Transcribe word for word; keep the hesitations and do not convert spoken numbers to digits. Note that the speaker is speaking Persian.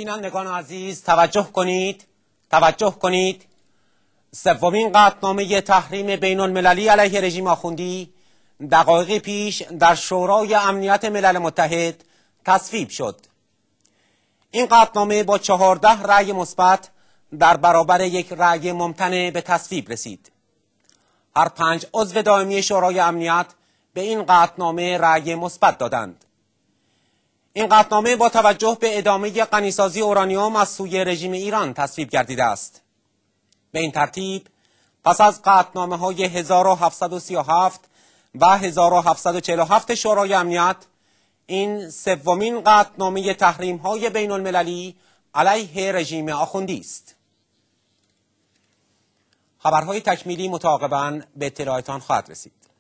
بینندگان عزیز توجه کنید توجه کنید سومین قطعنامه تحریم بین المللی علیه رژیم آخوندی دقایقی پیش در شورای امنیت ملل متحد تصویب شد. این قطعنامه با چهارده رأی مثبت در برابر یک رأی ممتنع به تصویب رسید. هر پنج عضو دائمی شورای امنیت به این قطعنامه رأی مثبت دادند. این قطعنامه با توجه به ادامه غنیسازی اورانیوم از سوی رژیم ایران تصویب گردیده است. به این ترتیب پس از قطعنامه های هزار و هفتصد و سی و هفت و هزار و هفتصد و چهل و هفت شورای امنیت، این سومین قطعنامه تحریم های بین المللی علیه رژیم آخوندی است. خبرهای تکمیلی متعاقباً به اطلاعتان خواهد رسید.